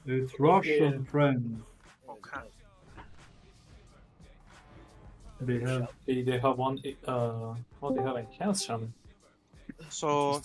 It's Russian friends. Okay. They have one. What they have in Kelshan? So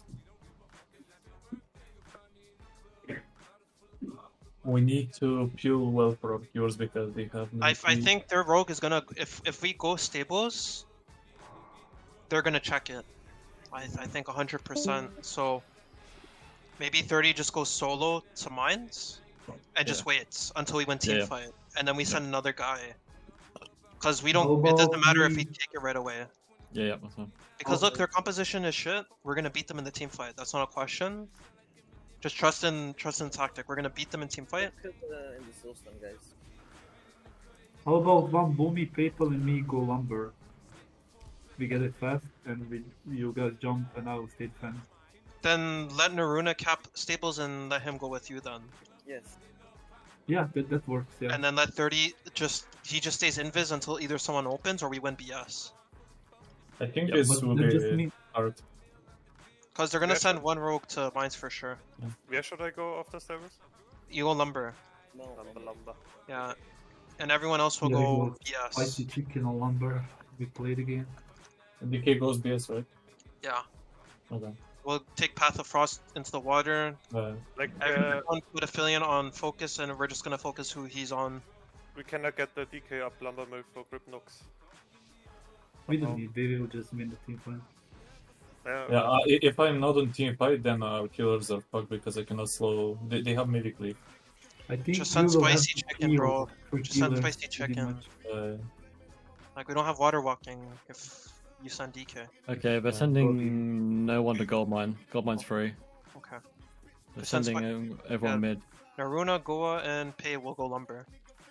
We need to fuel well for yours because they have. I think their rogue is gonna if we go stables, they're gonna check it. I think 100%. So maybe 30 just goes solo to mines and just waits until we win team fight, and then we send another guy. Because we don't. It doesn't matter if we take it right away. Yeah, that's fine. Because look, their composition is shit. We're gonna beat them in the team fight. That's not a question. Just trust in tactic. We're gonna beat them in team fight. In the system, guys. How about one boomy PayPal and me go lumber? We get it fast and you guys jump and I will stay defense. Then let Naruna cap stables and let him go with you then. Yes. Yeah, that works. Yeah. And then let 30 he just stays invis until either someone opens or we win BS. I think this will be hard. Because they're gonna send one rogue to mines for sure. Where should I go after stables? You go lumber. No. Lumber. Yeah. And everyone else will go BS. Spicy chicken on lumber. We play the game. And DK goes BS, right? Yeah. Okay. We'll take Path of Frost into the water. Like everyone put Aphelion on focus, and we're just gonna focus who he's on. we cannot get the DK up lumber move for Grip Nox. We don't need. They will just win the team fight. Yeah, if I'm not on team fight, then our killers are fucked because I cannot slow. They have medic lead. I think just send spicy chicken, bro. Just send spicy chicken. Like we don't have water walking if you send DK. Okay, we're sending no one to gold mine. Gold mine's free. Okay. We're sending everyone mid. Naruna, Goa, and Pei will go lumber.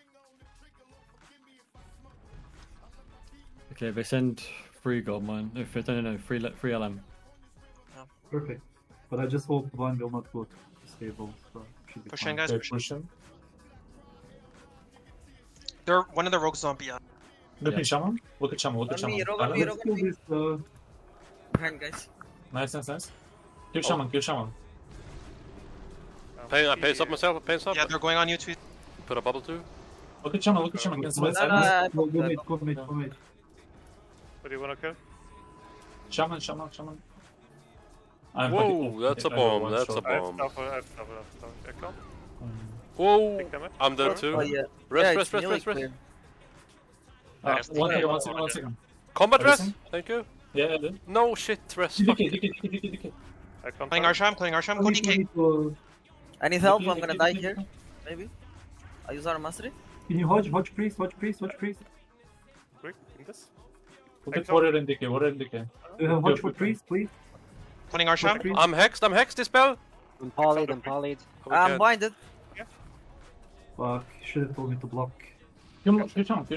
Okay, they send free gold mine. No, free LM. Yeah. Perfect. But I just hope one will not go to stable. So should be pushing, fine. guys. Pushing. They're one of the rogues on BS. Look at Shaman. Look at Shaman. Look at Shaman. Behind, guys. Nice. Kill Shaman. Kill Shaman. I pace up myself. I pace up. Yeah, they're going on you too. Put a bubble too. Look at Shaman. Look at Shaman. Go mid. What do you wanna kill? Shaman. Whoa, that's a bomb. That's a bomb. I have stuff. Whoa, I'm there too. Oh, yeah. Rest. One second. Combat rest. Thank you. Yeah. No shit, rest. DK. Playing Arsham, go DK. I need help, I'm gonna die here. Maybe. I use our mastery. Can you watch priest? Quick, in this. Look at Warrior and DK. Watch for priest, please. Putting Arsham. I'm hexed, dispel. I'm polyed. I'm blinded. Fuck, should have told me to block. Kill Shaman.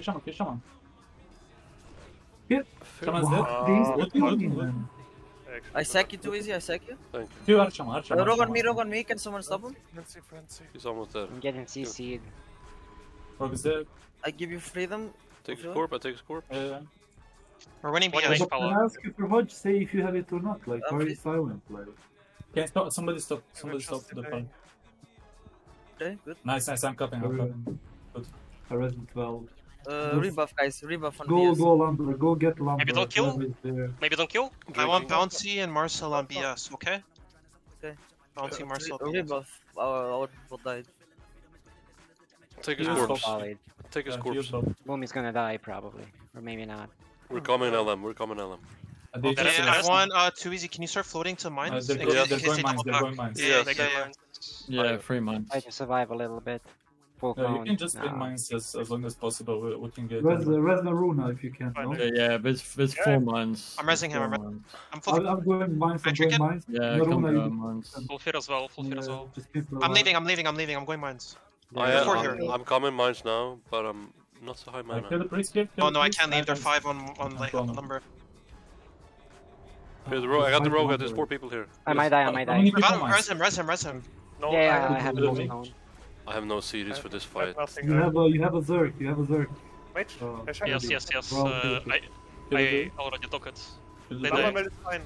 Hit! Shaman's dead. I sack you too easy, I sack you. Thank you. Kill Arsham. Rogue on me, can someone stop him? He's almost there. I'm getting CC'd. Rogue is dead. I give you freedom. Take a scorp, I take a scorp. We're winning But BS. can I ask you for Hodge, say if you have it or not? Like, why are you silent? Like, Can stop? Somebody stop the fight. Okay, good. Nice, I'm cutting. Good. I resin 12. Rebuff, guys, rebuff on Go BS. lumber, go get lumber. Maybe don't kill. I want Bouncy and Marcel on BS, okay? Okay. Bouncy, Marcel. Rebuff. Our people died. Take his corpse. Take his corpse. Boomy's gonna die probably, or maybe not. We're coming LM. I want too easy. Can you start floating to mines? They're going mines. Yeah, free mines. Try to survive a little bit. Full you can just win mines as long as possible. We can get. Res Naruna if you can. No? Yeah, there's 4 mines. I'm resing him. I'm going mines. Yeah, come go mines. Full fear as well. I'm leaving. I'm going mines. I'm coming mines now, but I'm not so high mana. Oh no, I can't leave. They're 5 on like number. Here's the rogue. I got the rogue. There's 4 people here. I might die. Res him. No, yeah, I have no zone. I have no series for this fight. You have a Zerg. Wait. Yes. I already took it. Is fine.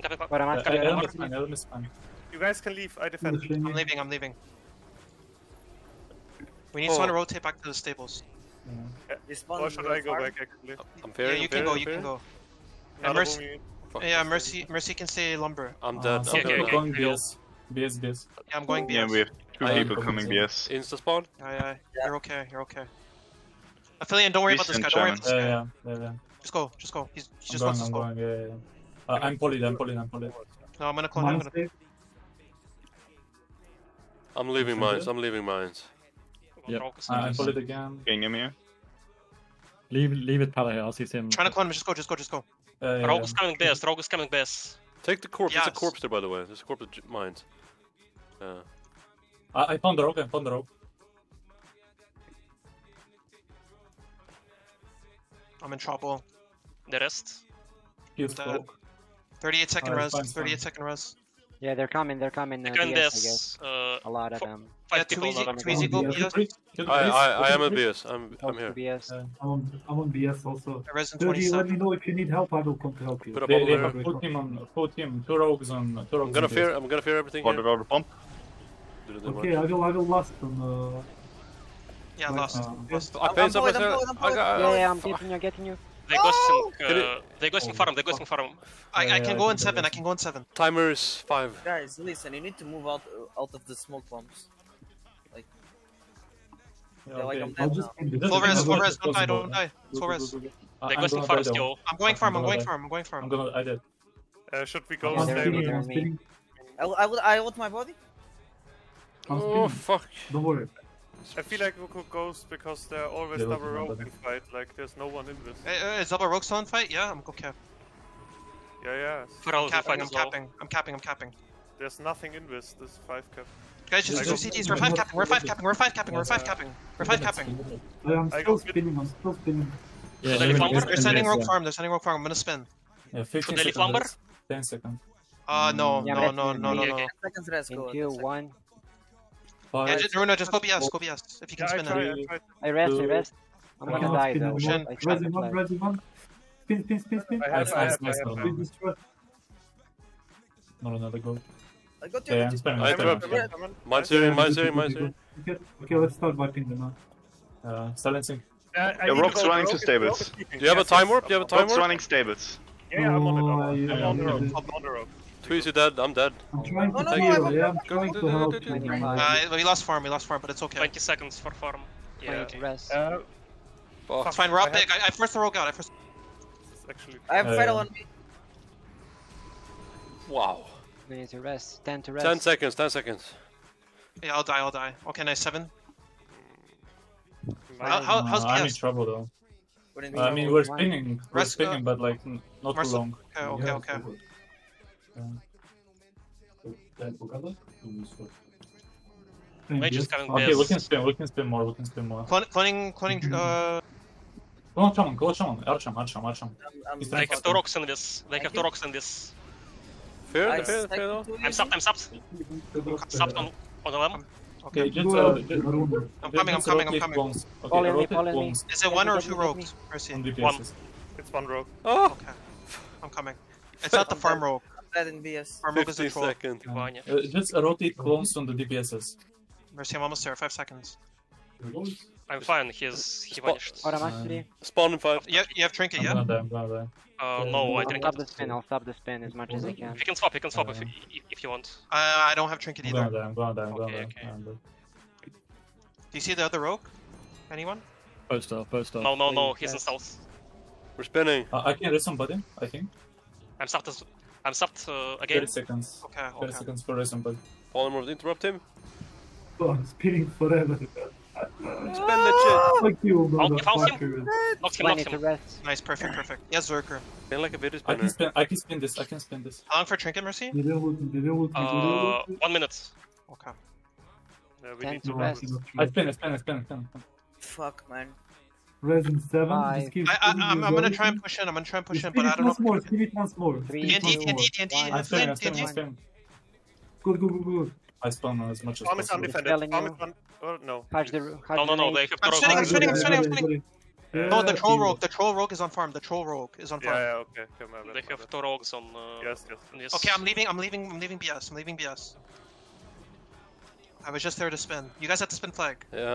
But I'm not coming. You guys can leave. I defend. I'm leaving. We need someone to rotate back to the stables. Or should I go back actually? I'm fearing. Yeah, you can go. You can go. And Another Mercy. boomie. Fuck. Yeah, Mercy can stay lumber. I'm dead. Some I'm people dead. going okay. BS. BS. Yeah, I'm going BS. Yeah, we have two I am people coming coming BS. Insta spawn. Yeah. You're okay. You're okay. Affiliate, don't worry about this guy. Don't worry about this guy. Yeah. Just go. Just go. He I'm just going, wants to I'm go. going, yeah. I'm polyed. No, I'm gonna clone. I'm Mine gonna. safe. I'm leaving mines. I'm leaving mines. Yep. Rogue is I'm on this. polyed again. Can you hear me? Leave it Pala here. I'll see him. Trying to clone him. Just go. Rogue is coming base. Rogue is coming base. Take the corpse. There's a Yes. corpse there, by the way. There's a corpse at mines. Yeah. I found the rogue. I'm in trouble. The rest. He's Dead. broke. 38 second res. Fine. 38 second res. Yeah, they're coming. They're coming DS, I guess. this. A lot of them. Yeah, Five people. too easy go Yeah. BS. I am a BS. I'm Close here. to BS. I'm on BS also. I res in 30, let 27. me know if you need help. I will come to help you. Put up They all have the. full team, two rogues on. I'm gonna fear. I'm gonna fear everything Water here. over pump. Okay, I will last on. Yeah, lost. Lost. I paid some I'm myself. going. Yeah, I'm getting you. They ghosting farm. They ghosting farm. I can go in 7. I can go in 7. Timer is 5. Guys, listen, you need to move out of the smoke bombs. Yeah, like I'm I'll dead just now. Full res. Don't die. Full res. They ghosting farm still. I'm going farm. I'm going farm. I did. Should we go Yeah, I'm they're stable? spinning. I'm me. spinning. I want my body. I'm Oh spinning. fuck. Don't worry. I feel like we could ghost because there are always Yeah, double okay, rogue but- in fight, like there's no one in this. Is double rogue still in fight? Yeah, I'm okay. Yeah. For all of you fight I'm as well. capping. There's nothing in this 5 cap. Guys, just do CTs. We're 5 capping. We're 5 capping. I'm I still go spinning. Yeah, They flamber? They're sending rogue farm. I'm gonna spin. Yeah, 15 Should they leave seconds. lumber? 10 seconds. No. Yeah, but that's No. Okay. Seconds rest, go. 2, 1. Yeah, 5, just go BS. If you can Yeah, I spin tried. it. I rest. I'm Okay. gonna die though. Shin. I tried to play. Resin 1. Spin. I have. Nice. Spin this truck. Not another goal. I got you. Yeah, I'm spinning. I I'm dropped. spinning. Mine's here. Okay, let's start wiping them out. Silencing. Yeah, Rogue's running to stables. Do you have a time warp? Rogue's running stables. Yeah, I'm on it. Oh, I'm on the rogue. yeah. I'm on the rogue. Too easy dead. I'm dead. I'm trying to No, heal. Yeah, I'm trying to help you. 25. We lost farm, but it's okay. 20 seconds for farm. Yeah. 20 rest. Fuck. It's fine. We're up big. I forced the rogue out. Actually, I have Fiddle on me. Wow. 20 to rest. 10 to rest. 10 seconds. 10 seconds. Yeah, I'll die. Okay, nice 7. nice. How's I'm in BS? trouble though. We're in I mean, we're spinning. We're Rest, spinning, but like not too Marcel- long. Okay. Mage is coming Okay, base. we can spin more. Cloning. Go on, Archam. I'm They have 2 rocks in this. Fear. I Fear. stacked Fear. two I'm stopped. Stopped on the limb. Okay. Okay, just I'm coming. Fall in me, rotate fall in me. clones Is it 1 or Get 2 me, get me. rogues? Mercy. on DPSs. One. It's one rogue. Oh. Okay. I'm coming. It's not the farm rogue. dead in BS. Farm rogue is 15 the troll. seconds. Ваня. Just rotate clones on the DPSs. Mercy, I'm almost there. 5 seconds. I'm fine. He vanished. What am I doing? Spawn in 5. You have trinket, I'm yeah? gonna die. No, I I'll didn't. stop the spin. I'll stop the spin as much as I can. You can swap if you want. I don't have trinket I'm either. gonna die. Okay. Do you see the other rogue? Anyone? Post off. No, he's in south. We're spinning. I can raise somebody, I think. I'm stopped 30 again. seconds. Okay. 30 seconds for raise somebody. Polymorph, interrupt him. Oh, I'm spinning forever. Spend the shit. Fuck you, found motherfucker. Knock 20 him. to rest. Nice, perfect. Yes, Zerker. Spin like a video I spinner. can spin this. How long for trinket, Mercy? They didn't loot me. 1 minute. Okay. Yeah, we 10 need to to rest. I spin. Fuck, man. Resin 7. Five. Just keep I'm spinning gonna your try and Resin. push in. I'm gonna try and push in, Spin but I it don't once know. more. Spin it once more. Three, Spin it TNT, once more. TNT. I'm spinning. Good. I spawn as much as Farm is possible. undefended. Telling Farm you. is no. Catch the No, they have I'm spinning, I'm spinning. No, the Yeah, troll rogue. The troll rogue is on farm. Yeah, okay. Okay, my bad, They my have bad. 2 rogues on. Yes. This. Okay, I'm leaving BS. I was just there to spin. You guys have to spin flag. Yeah.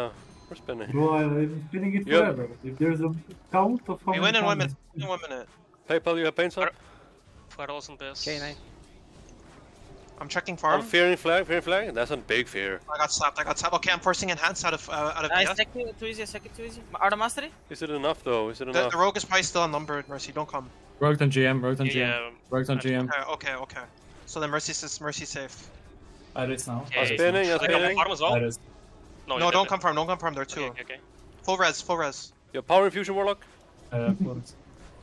We're spinning. Bro, I'm spinning it Yep. forever. If there's a count of how We many win in 1 times- minute. In 1 minute. PayPal, you have paints up? Fladdles and this. Okay, nice. I'm checking I'm farm. fearing flag, fearing flag. That's a big fear. I got slapped. Okay, I'm forcing enhance out of Nice, BS. second too easy, second too easy. Are the mastery? Is it enough though? Is it The, enough? the rogue is probably still unnumbered. Mercy, don't come. Rogues on GM, rogues on GM. Yeah. Rogues on GM. Okay. So then Mercy safe. Iris now. Okay. spinning, I'm Should I come spinning. farm as well? Iris. No, No, you're don't dead. come farm. Don't come farm. There are two. Okay. Full res. Your power infusion warlock? Florence.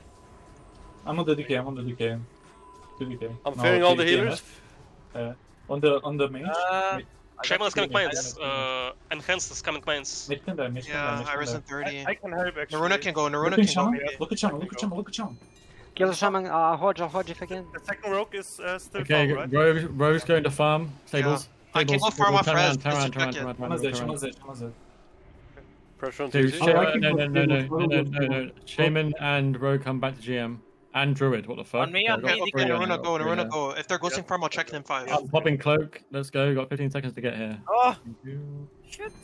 I'm on the DK, I'm on the DK. 2 DK. I'm No, fearing all the DK, healers. On the mage. Shaman is coming Yeah, mains. Enhanced is coming mains. Mage can die, mage can die, Yeah, mage can Iris die. in 30. I can help actually. Naruna can go. Look Naruna at can Shaman, go. look at Shaman, look at Shaman, look at Shaman. Kill the shaman, Hodge if again. The second rogue is still Okay, farm, right? Rogue's going to farm. Stables. I can go Stables. farm off Turn res. around, turn Please around, turn around, check it. turn Shaman's there, around, turn Shaman's around. there, Shaman's there. Pressure on Dude, TC. no. Shaman and Rogue come back to GM. And Druid, what the fuck? On me, Yeah, on I got me, three DK. on Naruna it, go. got three Naruna there. go. If they're ghosting farm, I'll check in 5. I'm popping cloak. Let's go. Got 15 seconds to get here. Oh, Thank you. shit.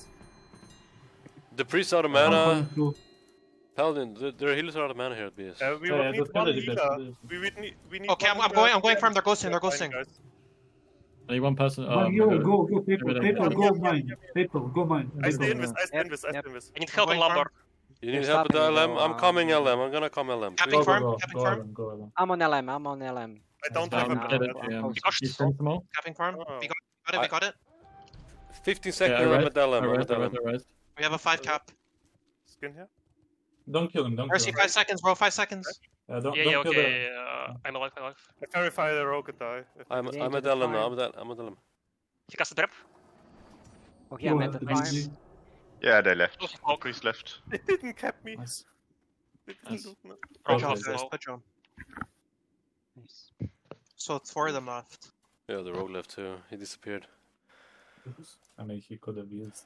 The priests out of mana. 1.2. Paladin, their healers are out of mana here at BS. We Yeah, would need that's one kinda healer. depends. We need Okay, one I'm healer. going farm. They're ghosting. Guys. Only one person. One hero, go, people, Everything. go mine. People, go mine. I stay People. in this, I stay in this, I stay in this. I need help in Going farm. lumber. You need You're help with the stopping me, LM? though, I'm coming LM. I'm gonna come LM. Capping farm. Capping Go farm. Alan, go Alan. I'm on LM. I don't Yeah, have I'm a dead plan. at GM. Oh, You sprint them all? Capping farm. Oh. We got it. 15 Yeah, seconds, I I'm read. at LM. I'm at I LM. read. We have a 5 cap. Skin here. Don't kill him, don't Mercy, kill him. 5 seconds, bro. 5 seconds. Don't Yeah, kill okay. the... I'm alive. I verify the rogue and die. I'm Yeah, at into the LM now. farm. I'm at LM. He cast a trap. Okay, I'm at the farm. Yeah, they left. Oh, The priest left. They didn't cap me. Nice. They didn't Nice. do no. Good Oh, job, okay. guys. Good job. Nice. So it's 4 of them left. Yeah, the rogue left too. He disappeared. I mean, he could have used...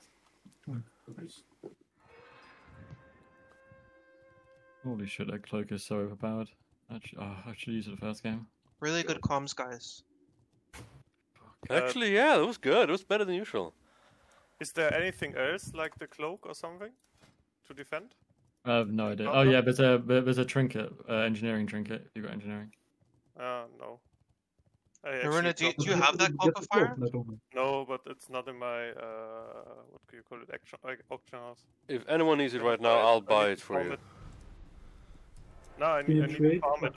Holy shit, that cloak is so overpowered. I should use it the first game. Really good comms, guys. Actually, yeah, it was good. It was better than usual. Is there anything else, like the cloak or something, to defend? No idea. Oh yeah, there's a trinket, engineering trinket. You got engineering. No. I Naruna, actually do you have that cloak of fire? No, but it's not in my, what do you call it, auction house. If anyone needs it right now, I'll buy it for farm you. No, I Can you need to trade? farm it.